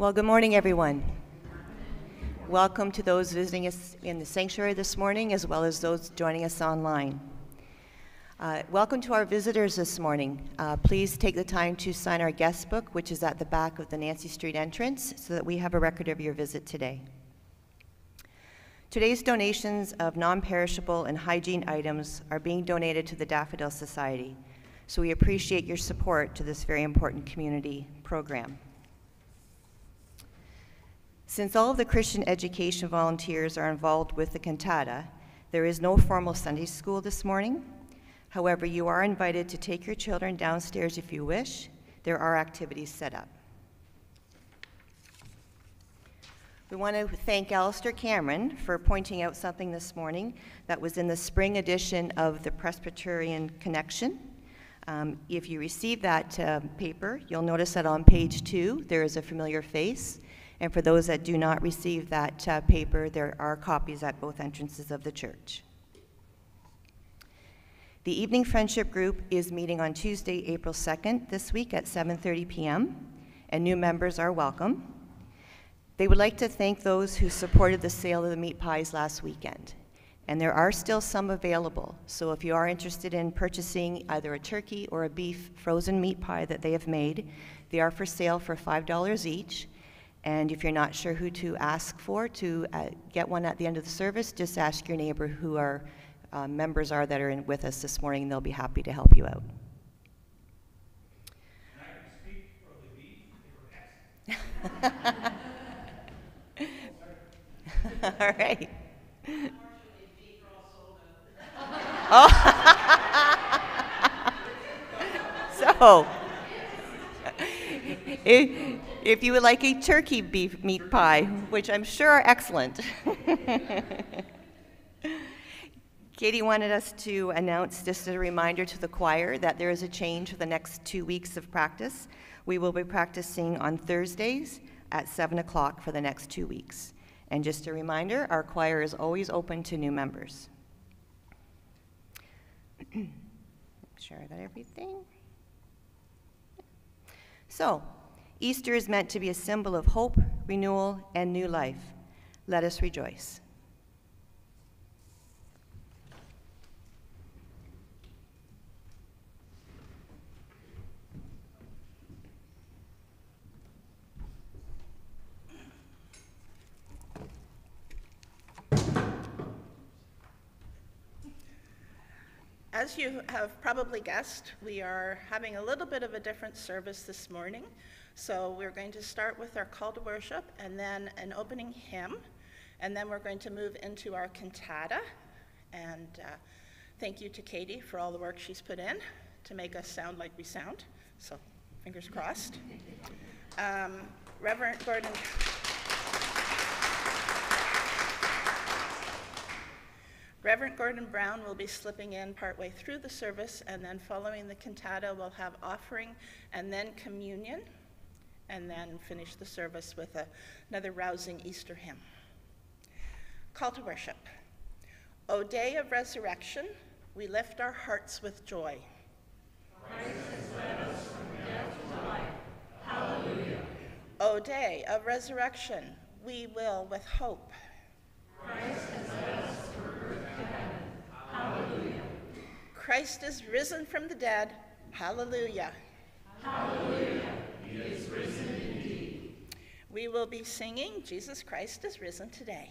Well, good morning, everyone. Welcome to those visiting us in the sanctuary this morning, as well as those joining us online. Welcome to our visitors this morning. Please take the time to sign our guest book, which is at the back of the Nancy Street entrance, so that we have a record of your visit today. Today's donations of non-perishable and hygiene items are being donated to the Daffodil Society, so we appreciate your support to this very important community program. Since all of the Christian education volunteers are involved with the Cantata, there is no formal Sunday school this morning. However, you are invited to take your children downstairs if you wish. There are activities set up. We want to thank Alistair Cameron for pointing out something this morning that was in the spring edition of the Presbyterian Connection. If you received that paper, you'll notice that on page 2 there is a familiar face. And for those that do not receive that paper, there are copies at both entrances of the church. The Evening Friendship Group is meeting on Tuesday, April 2nd this week at 7:30 p.m., and new members are welcome. They would like to thank those who supported the sale of the meat pies last weekend. And there are still some available, so if you are interested in purchasing either a turkey or a beef frozen meat pie that they have made, they are for sale for $5 each. And if you're not sure who to ask for to get one at the end of the service, just ask your neighbor who our members are that are with us this morning, and they'll be happy to help you out. And I can speak for the beef, they were excellent. All right. Unfortunately, beef are all sold out. So, if you would like a turkey beef meat pie, which I'm sure are excellent. Katie wanted us to announce, just as a reminder to the choir, that there is a change for the next 2 weeks of practice. We will be practicing on Thursdays at 7 o'clock for the next 2 weeks. And just a reminder, our choir is always open to new members. Make sure I got everything. So, Easter is meant to be a symbol of hope, renewal, and new life. Let us rejoice. As you have probably guessed, we are having a little bit of a different service this morning. So we're going to start with our call to worship and then an opening hymn. And then we're going to move into our cantata. And thank you to Katie for all the work she's put in to make us sound like we sound. So fingers crossed. Reverend Gordon Brown will be slipping in partway through the service, and then following the cantata, we'll have offering and then communion, and then finish the service with another rousing Easter hymn. Call to worship. O day of resurrection, we lift our hearts with joy. Christ has led us from death to life. Hallelujah. O day of resurrection, we will with hope. Christ has led us through earth to heaven. Hallelujah. Christ is risen from the dead. Hallelujah. Hallelujah. He is risen indeed. We will be singing, Jesus Christ is risen today.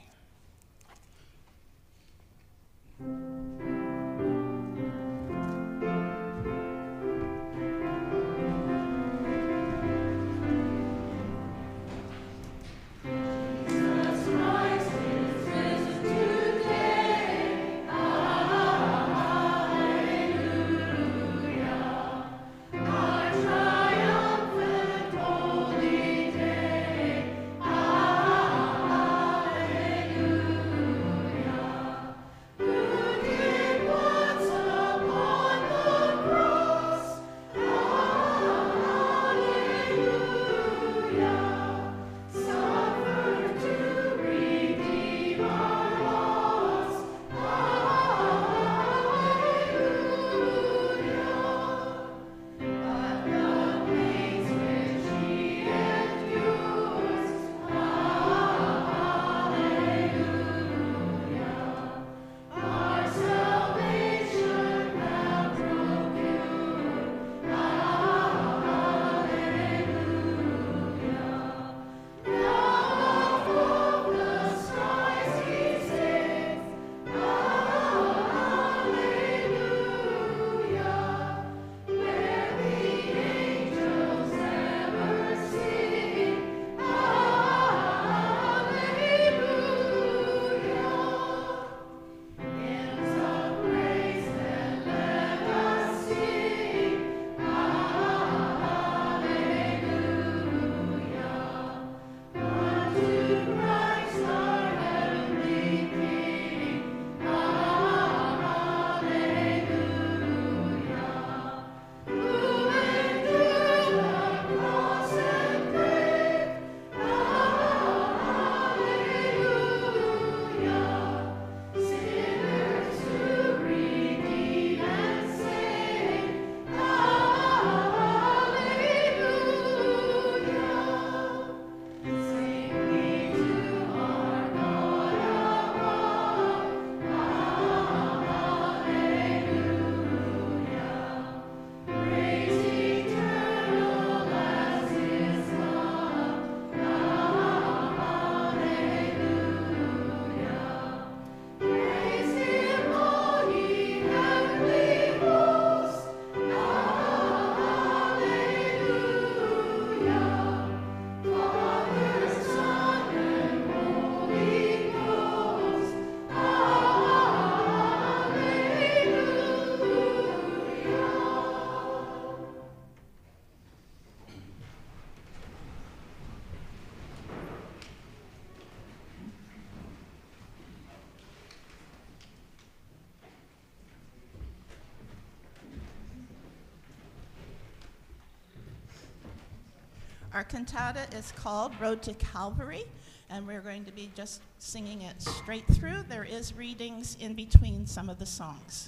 Our cantata is called Road to Calvary, and we're going to be just singing it straight through. There is readings in between some of the songs.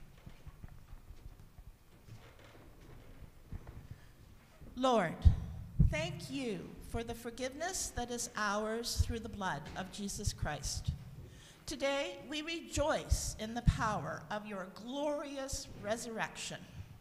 Lord, thank you for the forgiveness that is ours through the blood of Jesus Christ. Today, we rejoice in the power of your glorious resurrection.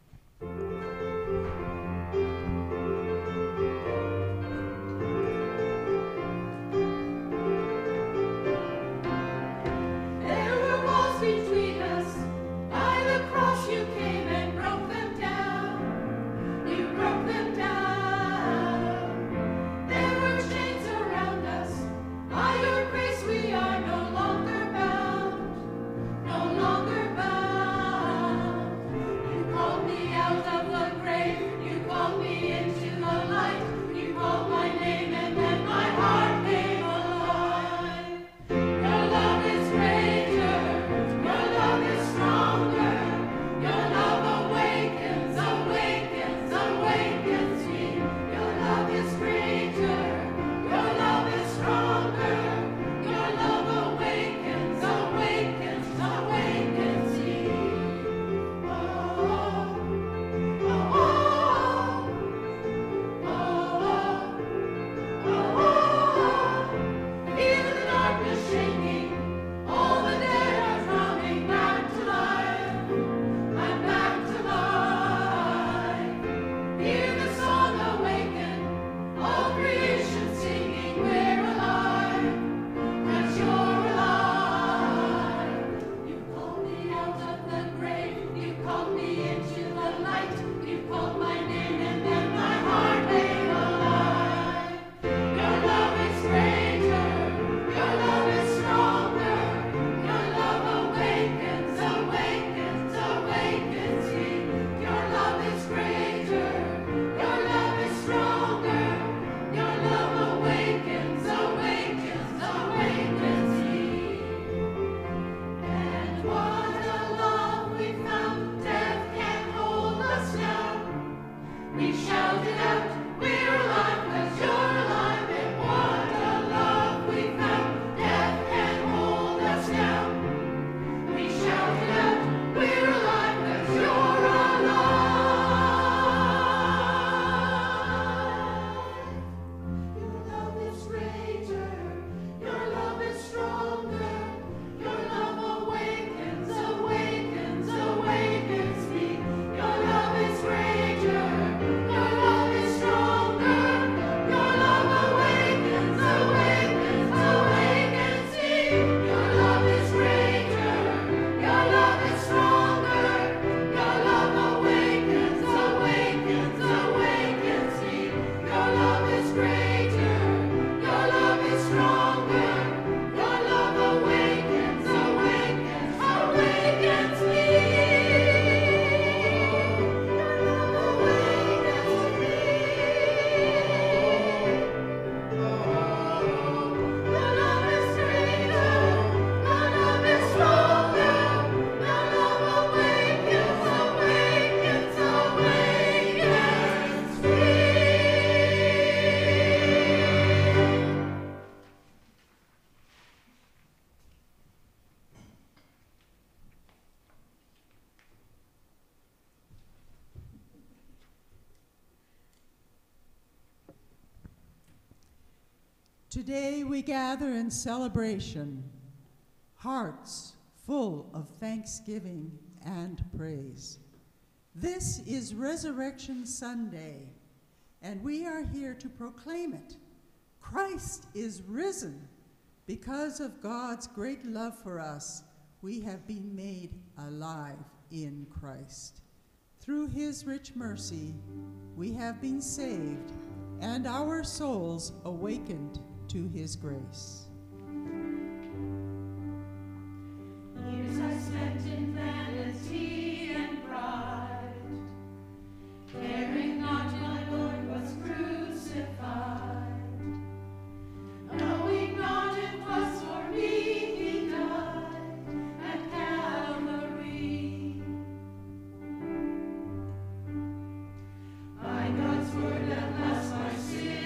Today we gather in celebration, hearts full of thanksgiving and praise. This is Resurrection Sunday, and we are here to proclaim it. Christ is risen. Because of God's great love for us, we have been made alive in Christ. Through his rich mercy, we have been saved, and our souls awakened to his grace. Years I spent in vanity and pride, caring not my Lord was crucified, knowing not it was for me he died at Calvary. By God's word at last my sin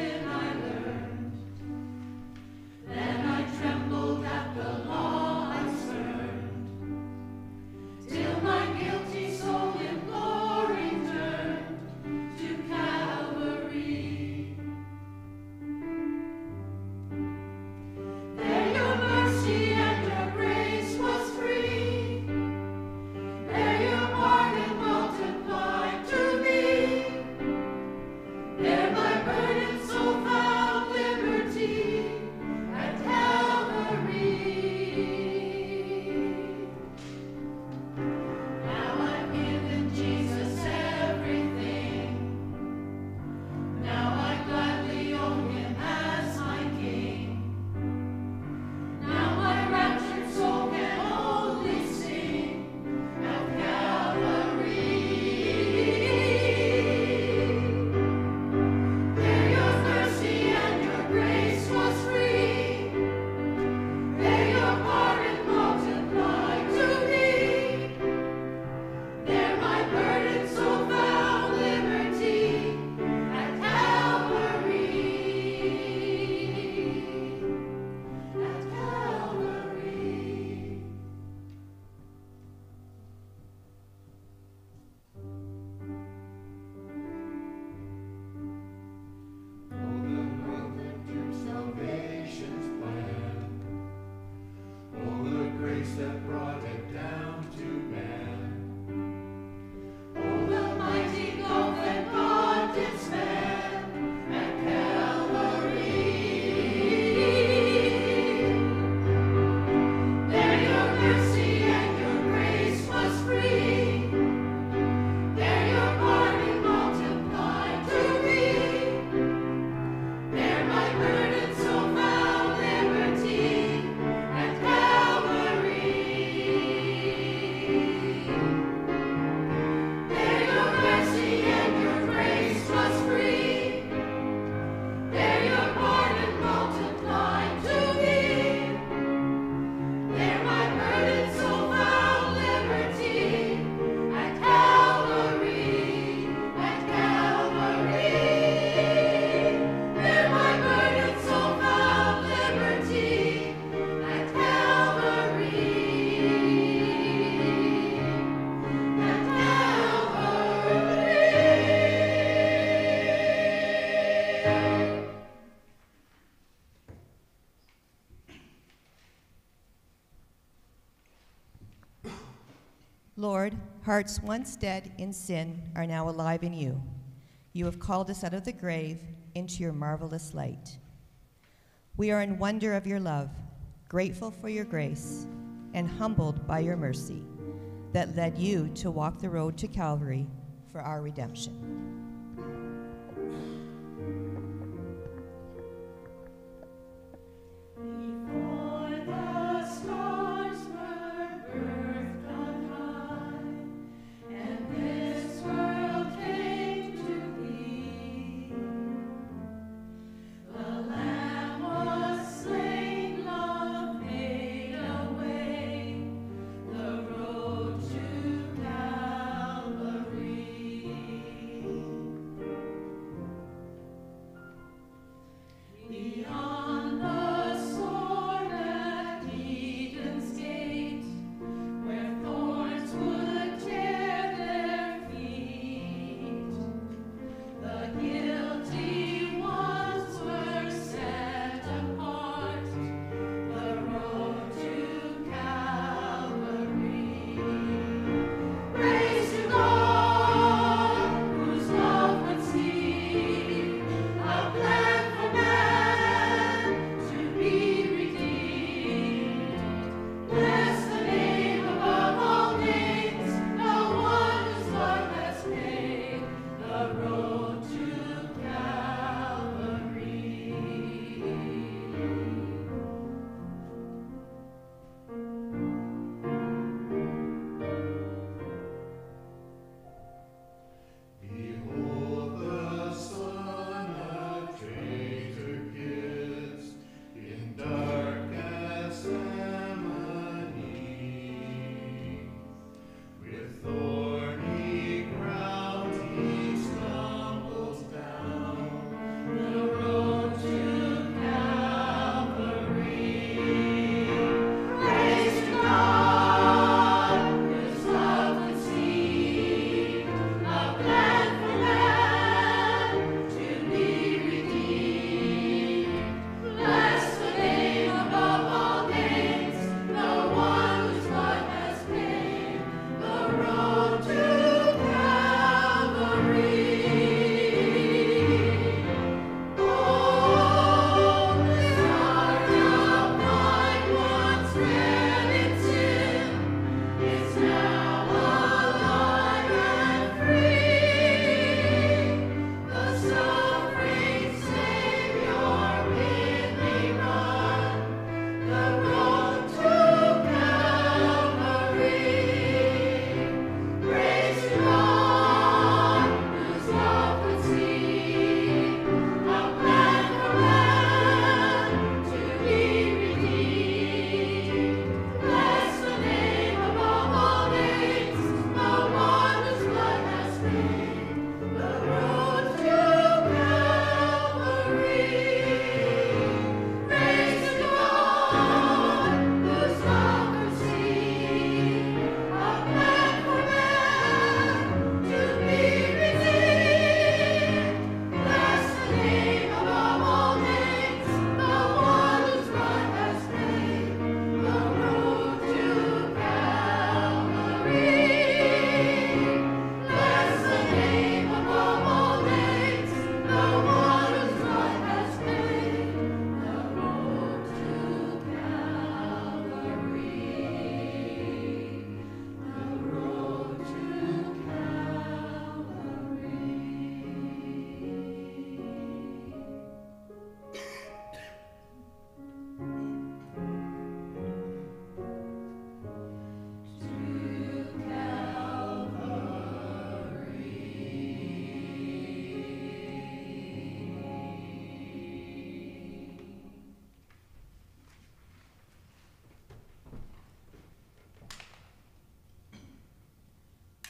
that brought it down to man. Oh, the mighty gulf that God did span at Calvary. There your mercy and your grace was free. There your pardon multiplied to me. There my burden so found liberty at Calvary. There your mercy and your grace was free. There your pardon multiplied to me. There my burden so found liberty at Calvary, at Calvary. There my burden so found liberty at Calvary, at Calvary. Lord, hearts once dead in sin are now alive in you. You have called us out of the grave into your marvelous light. We are in wonder of your love, grateful for your grace, and humbled by your mercy that led you to walk the road to Calvary for our redemption. Before the stars were birthed on high, and this world came to be, the Lamb was slain, love made a way, the road to Calvary.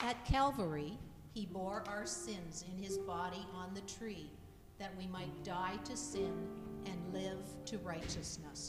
At Calvary, he bore our sins in his body on the tree, that we might die to sin and live to righteousness.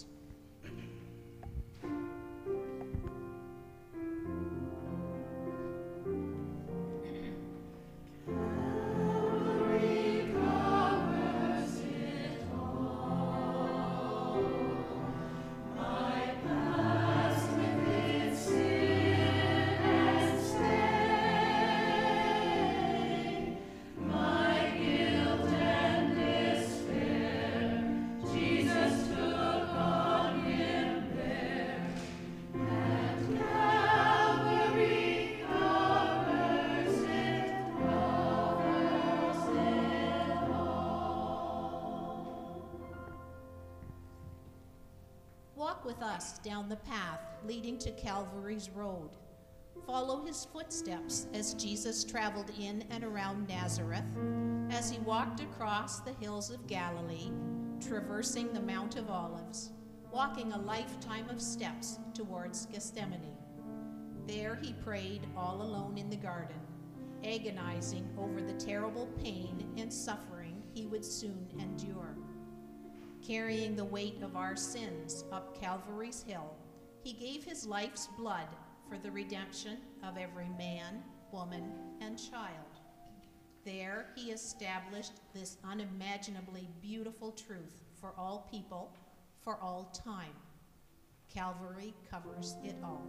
Walk with us down the path leading to Calvary's road. Follow his footsteps as Jesus traveled in and around Nazareth, as he walked across the hills of Galilee, traversing the Mount of Olives, walking a lifetime of steps towards Gethsemane. There he prayed all alone in the garden, agonizing over the terrible pain and suffering he would soon endure. Carrying the weight of our sins up Calvary's hill, he gave his life's blood for the redemption of every man, woman, and child. There he established this unimaginably beautiful truth for all people, for all time. Calvary covers it all.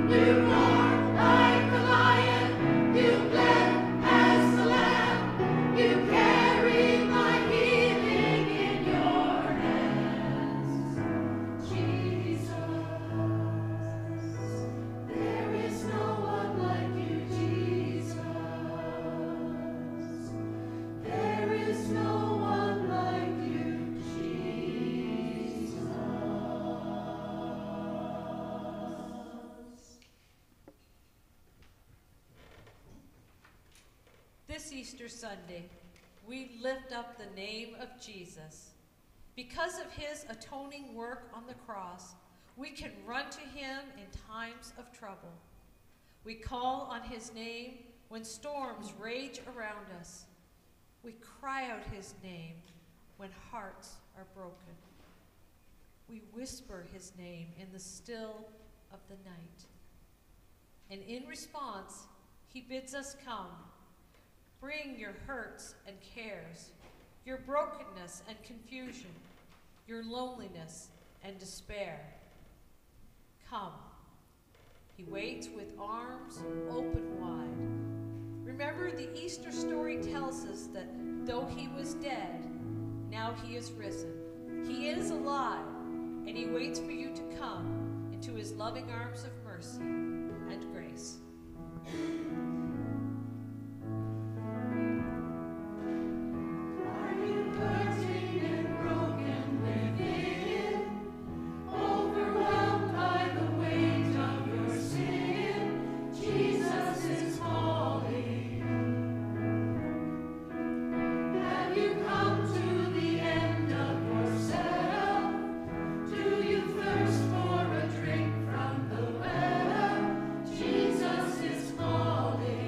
This Easter Sunday, we lift up the name of Jesus. Because of his atoning work on the cross, we can run to him in times of trouble. We call on his name when storms rage around us. We cry out his name when hearts are broken. We whisper his name in the still of the night. And in response, he bids us come. Bring your hurts and cares, your brokenness and confusion, your loneliness and despair. Come. He waits with arms open wide. Remember, the Easter story tells us that though he was dead, now he is risen. He is alive, and he waits for you to come into his loving arms of mercy and grace. Jesus is calling.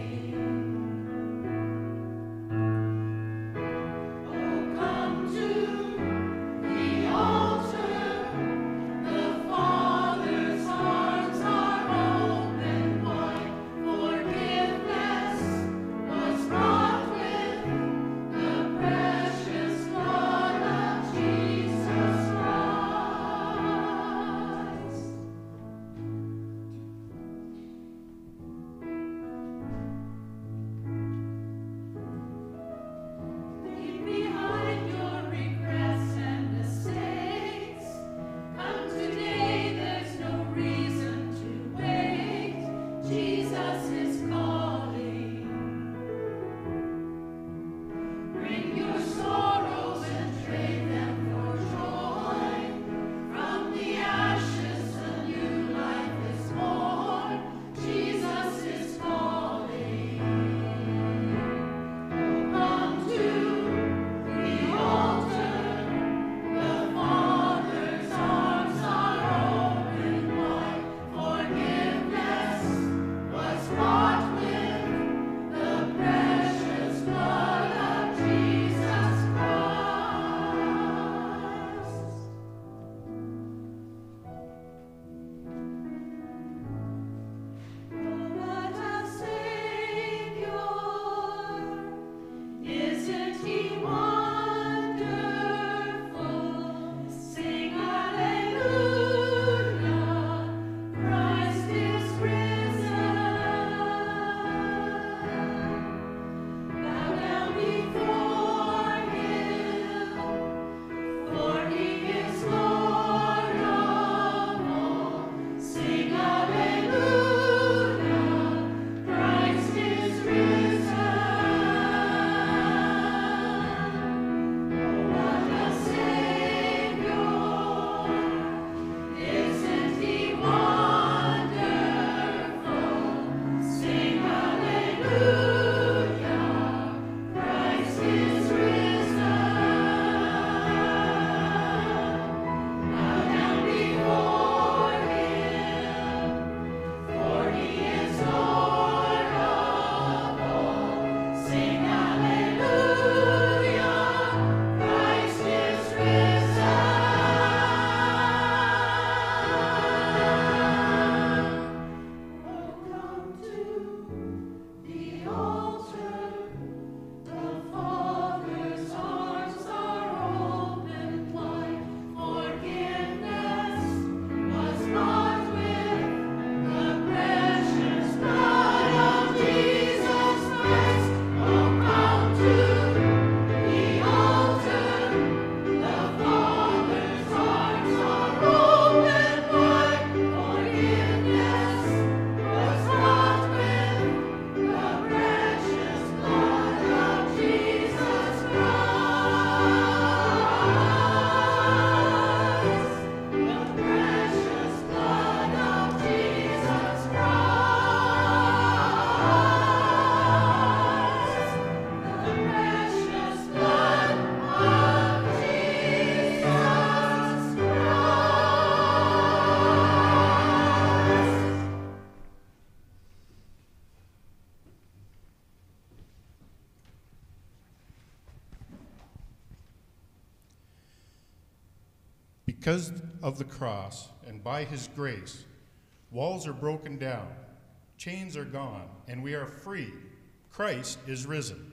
Because of the cross and by his grace, walls are broken down, chains are gone, and we are free. Christ is risen.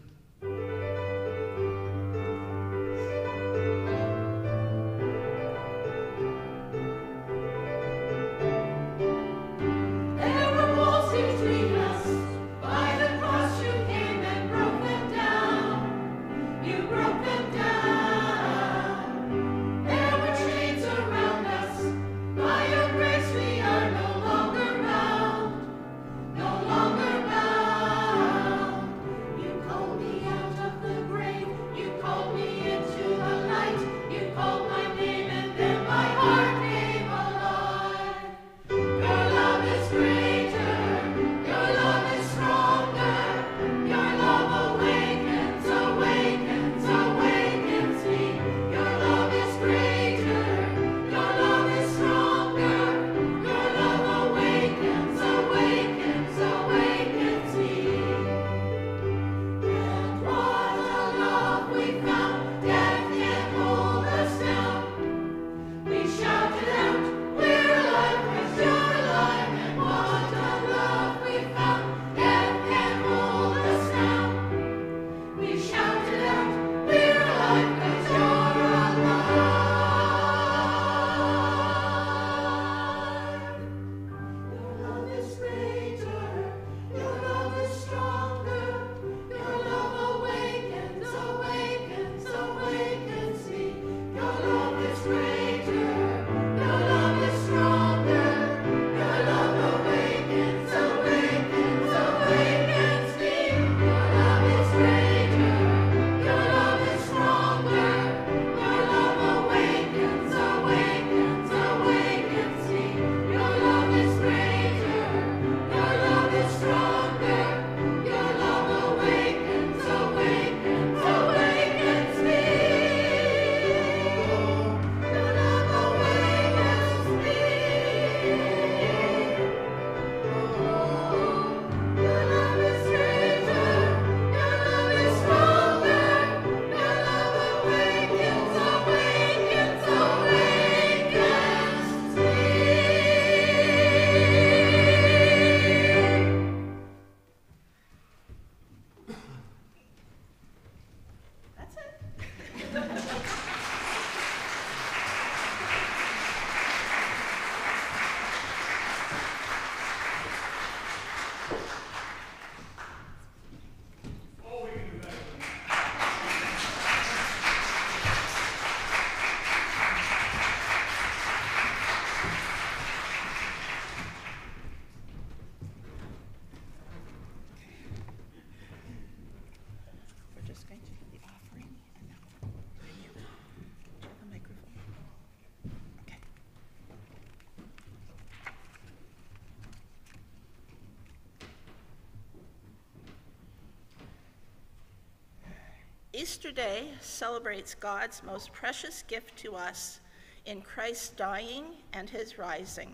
Easter Day celebrates God's most precious gift to us in Christ's dying and his rising.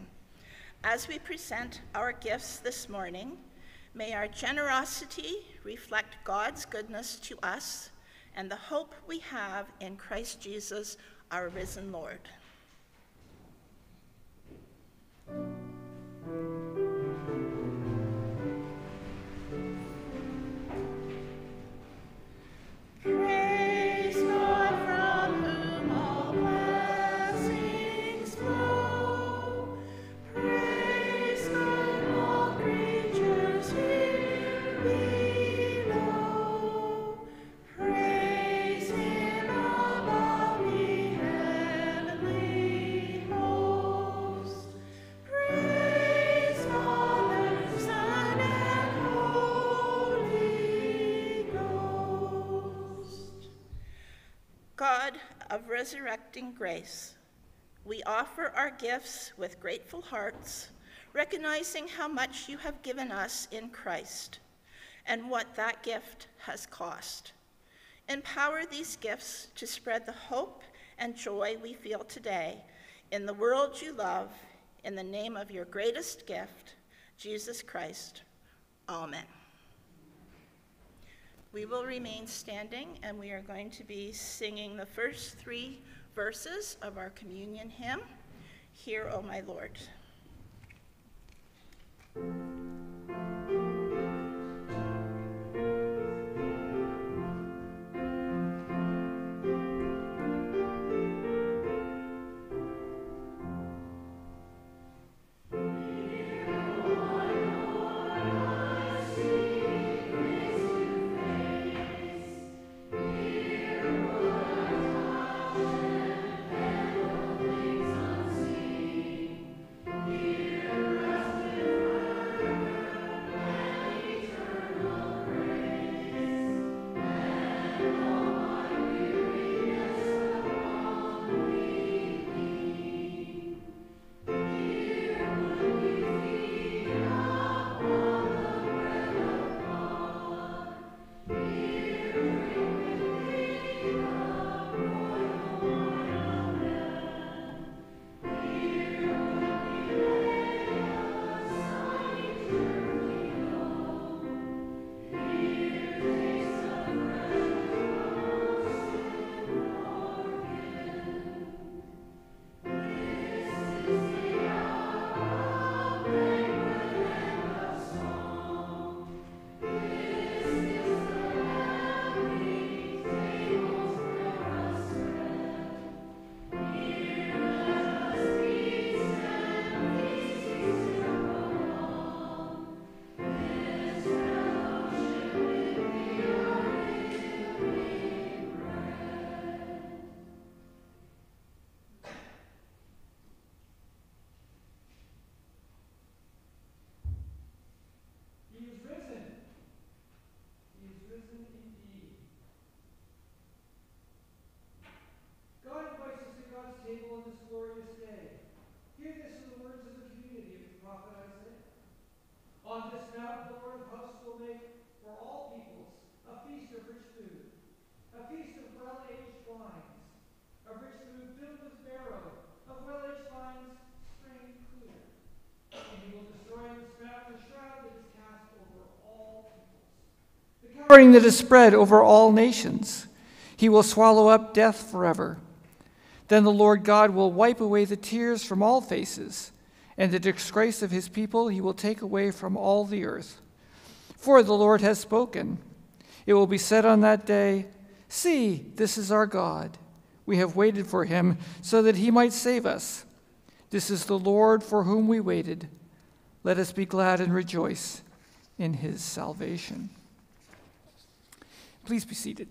As we present our gifts this morning, may our generosity reflect God's goodness to us and the hope we have in Christ Jesus, our risen Lord. Praise God from whom all blessings flow. Praise God, all creatures here below. Praise Him above the heavenly host. Praise Father, Son, and Holy Ghost. God of resurrecting grace, we offer our gifts with grateful hearts, recognizing how much you have given us in Christ and what that gift has cost. Empower these gifts to spread the hope and joy we feel today in the world you love, in the name of your greatest gift, Jesus Christ. Amen. We will remain standing, and we are going to be singing the first three verses of our communion hymn, Hear, O My Lord. On this mount, the Lord of hosts will make for all peoples a feast of rich food, a feast of well-aged wines, of rich food filled with marrow, of well-aged wines strained clear. And he will destroy on this mount the shroud that is cast over all peoples, the covering that is spread over all nations. He will swallow up death forever. Then the Lord God will wipe away the tears from all faces, and the disgrace of his people he will take away from all the earth. For the Lord has spoken. It will be said on that day, See, this is our God. We have waited for him so that he might save us. This is the Lord for whom we waited. Let us be glad and rejoice in his salvation. Please be seated.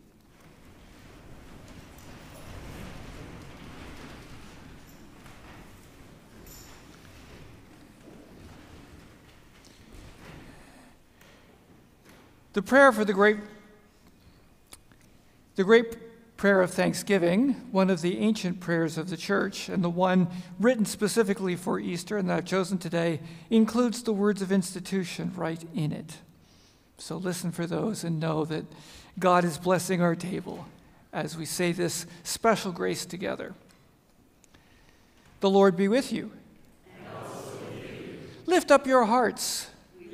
The prayer for the great prayer of thanksgiving, one of the ancient prayers of the church, and the one written specifically for Easter and that I've chosen today, includes the words of institution right in it. So listen for those and know that God is blessing our table as we say this special grace together. The Lord be with you. And also with you. Lift up your hearts.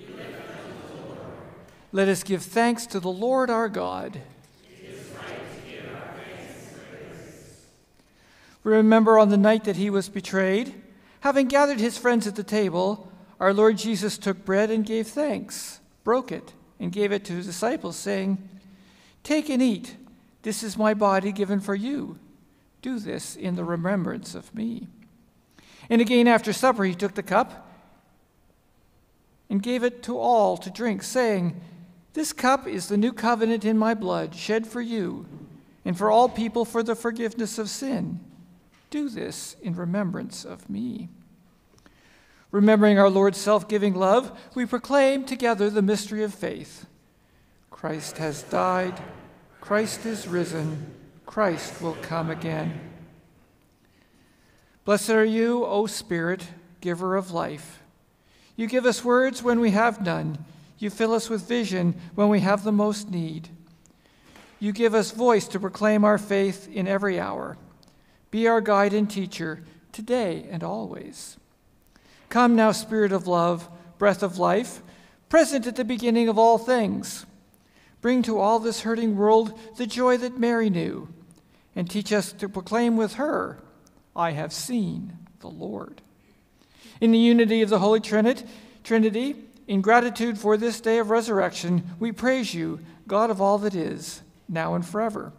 Let us give thanks to the Lord our God. It is right to give our thanks and praise. Remember on the night that he was betrayed, having gathered his friends at the table, our Lord Jesus took bread and gave thanks, broke it, and gave it to his disciples, saying, Take and eat. This is my body given for you. Do this in the remembrance of me. And again after supper he took the cup and gave it to all to drink, saying, This cup is the new covenant in my blood, shed for you and for all people for the forgiveness of sin. Do this in remembrance of me. Remembering our Lord's self-giving love, we proclaim together the mystery of faith. Christ has died. Christ is risen. Christ will come again. Blessed are you, O Spirit, giver of life. You give us words when we have none. You fill us with vision when we have the most need. You give us voice to proclaim our faith in every hour. Be our guide and teacher today and always. Come now, Spirit of love, breath of life, present at the beginning of all things. Bring to all this hurting world the joy that Mary knew, and teach us to proclaim with her, I have seen the Lord. In the unity of the Holy Trinity, in gratitude for this day of resurrection, we praise you, God of all that is, now and forever.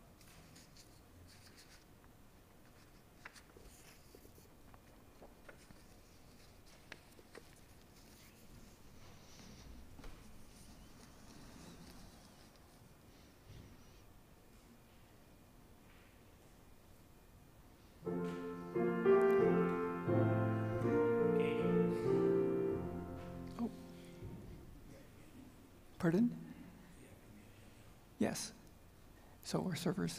Pardon? Yes. So we're servers.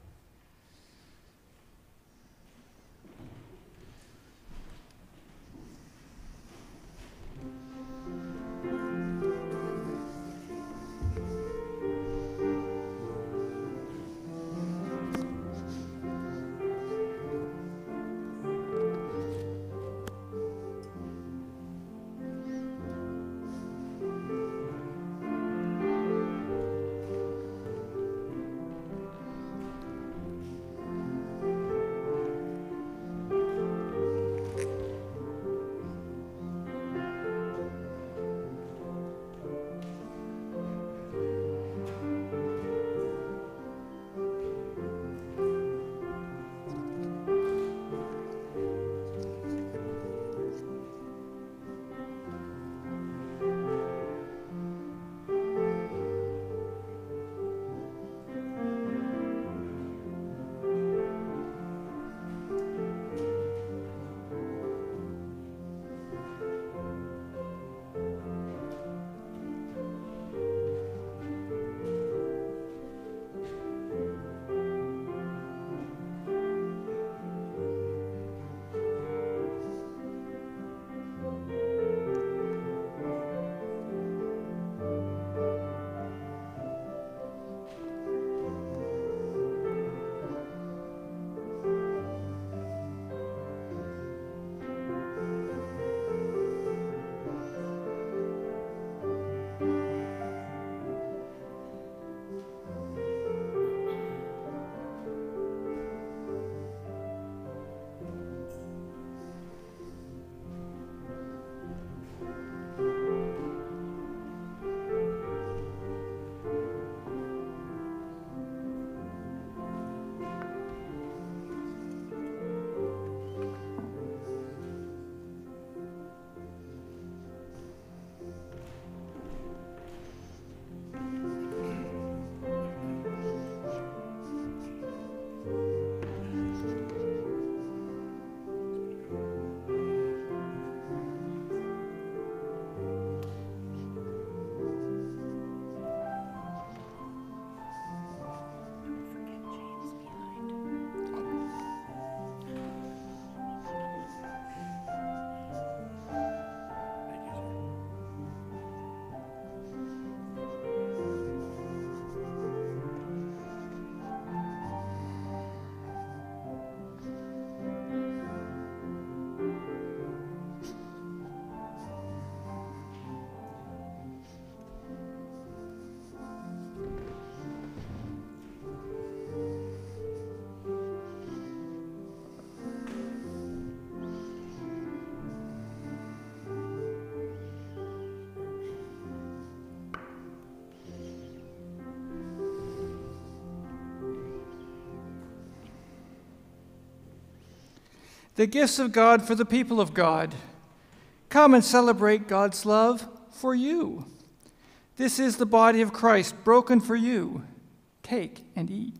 The gifts of God for the people of God. Come and celebrate God's love for you. This is the body of Christ broken for you. Take and eat.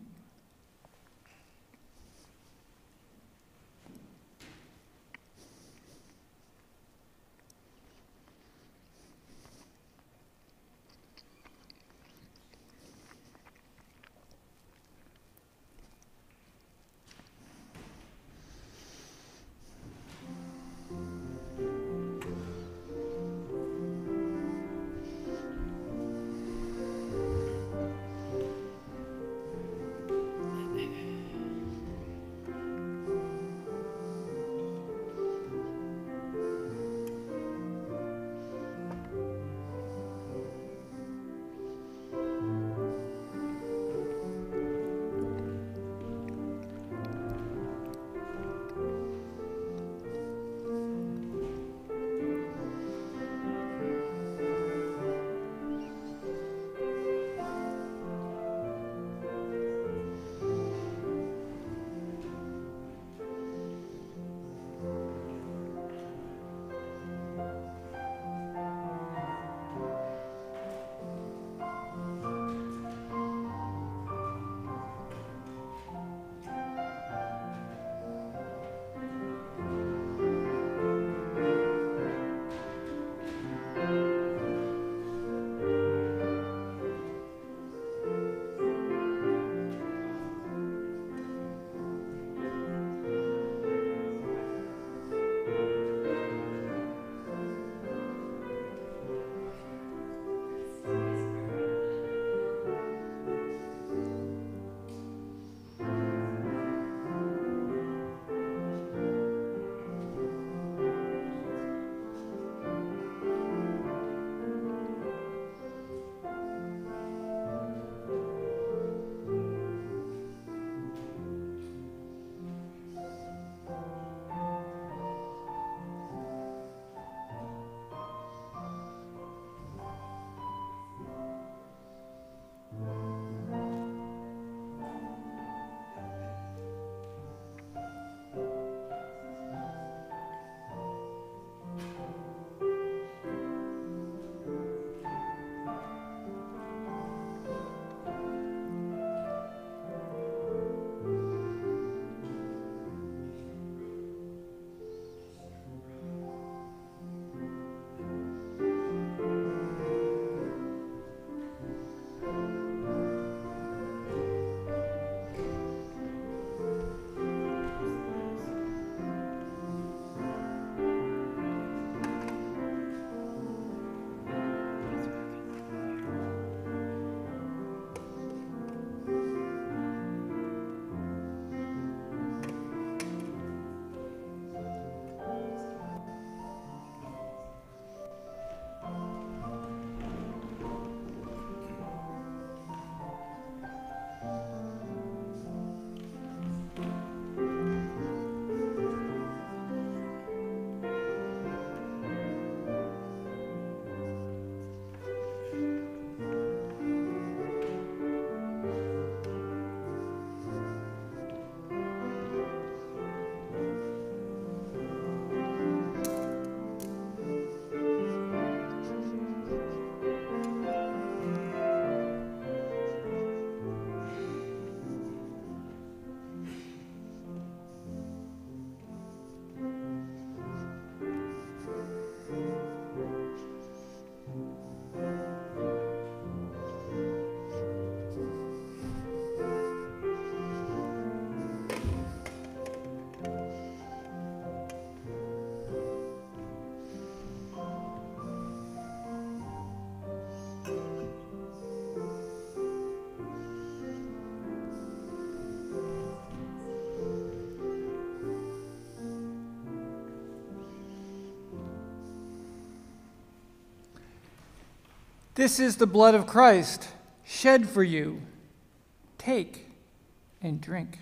This is the blood of Christ, shed for you. Take and drink.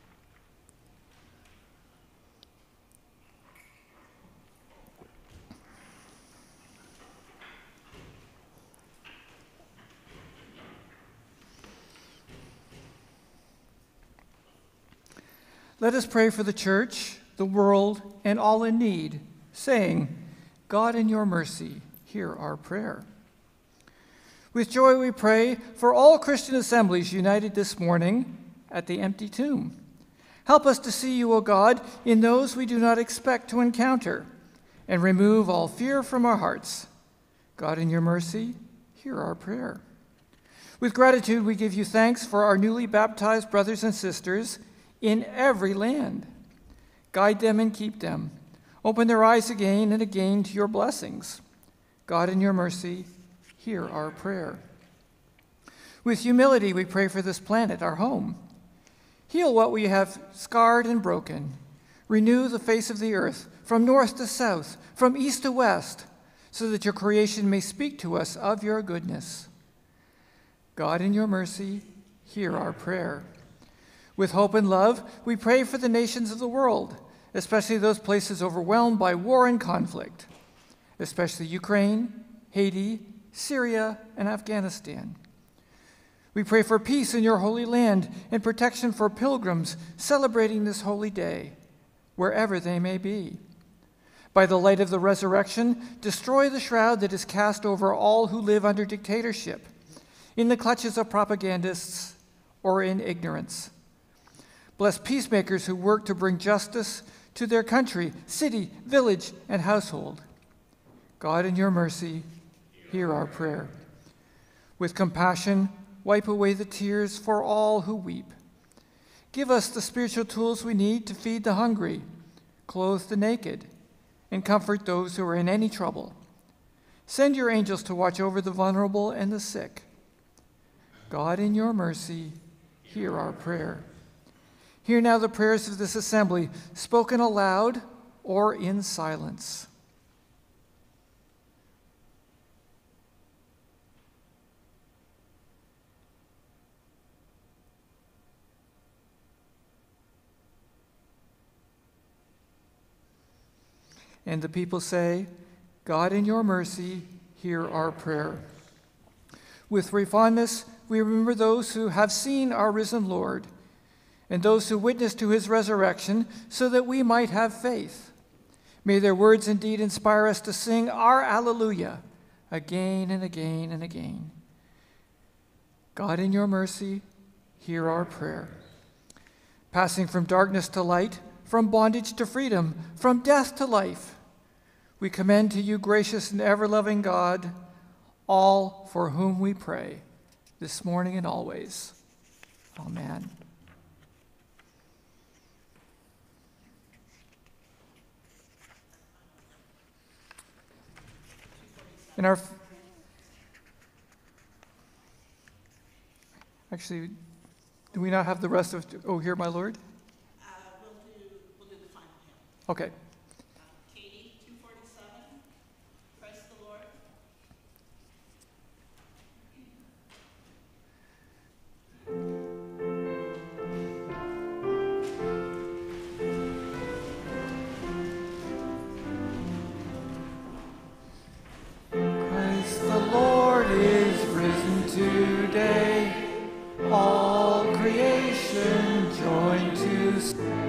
Let us pray for the church, the world, and all in need, saying, God, in your mercy, hear our prayer. With joy we pray for all Christian assemblies united this morning at the empty tomb. Help us to see you, O God, in those we do not expect to encounter, and remove all fear from our hearts. God, in your mercy, hear our prayer. With gratitude we give you thanks for our newly baptized brothers and sisters in every land. Guide them and keep them. Open their eyes again and again to your blessings. God, in your mercy, hear our prayer. With humility, we pray for this planet, our home. Heal what we have scarred and broken. Renew the face of the earth from north to south, from east to west, so that your creation may speak to us of your goodness. God, in your mercy, hear our prayer. With hope and love, we pray for the nations of the world, especially those places overwhelmed by war and conflict, especially Ukraine, Haiti, Syria, and Afghanistan. We pray for peace in your holy land and protection for pilgrims celebrating this holy day, wherever they may be. By the light of the resurrection, destroy the shroud that is cast over all who live under dictatorship, in the clutches of propagandists, or in ignorance. Bless peacemakers who work to bring justice to their country, city, village, and household. God, in your mercy, hear our prayer. With compassion, wipe away the tears for all who weep. Give us the spiritual tools we need to feed the hungry, clothe the naked, and comfort those who are in any trouble. Send your angels to watch over the vulnerable and the sick. God, in your mercy, hear our prayer. Hear now the prayers of this assembly, spoken aloud or in silence. And the people say, God, in your mercy, hear our prayer. With fondness, we remember those who have seen our risen Lord, and those who witness to his resurrection, so that we might have faith. May their words indeed inspire us to sing our Alleluia again and again and again. God, in your mercy, hear our prayer. Passing from darkness to light, from bondage to freedom, from death to life, we commend to you, gracious and ever-loving God, all for whom we pray, this morning and always. Amen. In our actually, do we not have the rest of "Oh, Hear My Lord"? We'll do the final hymn. Okay. Katie, 247. Praise the Lord. Christ the Lord is risen today. All creation join to sing.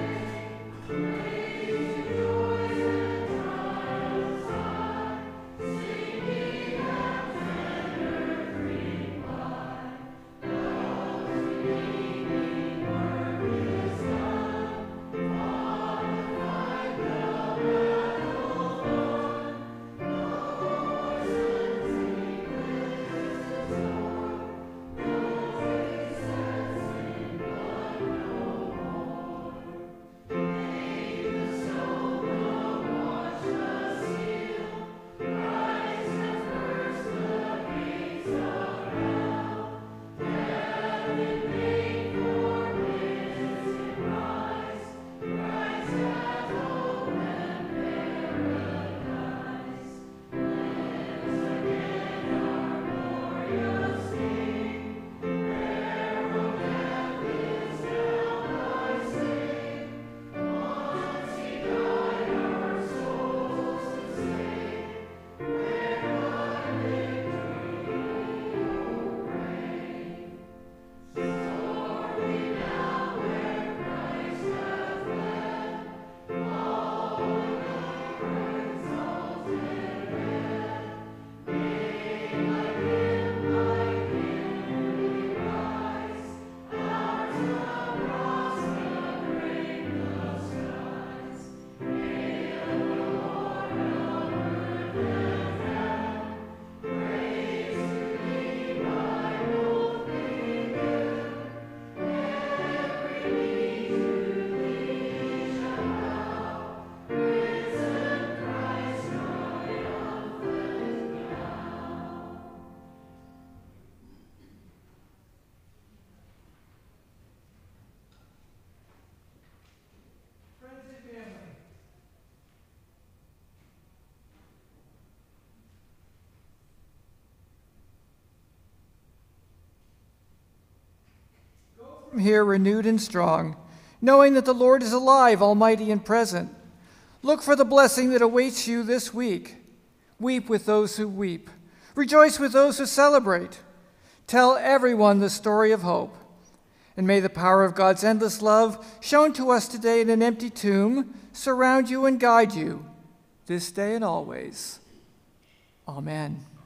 from here renewed and strong, knowing that the Lord is alive, almighty and present. Look for the blessing that awaits you this week. Weep with those who weep. Rejoice with those who celebrate. Tell everyone the story of hope. And may the power of God's endless love, shown to us today in an empty tomb, surround you and guide you this day and always. Amen.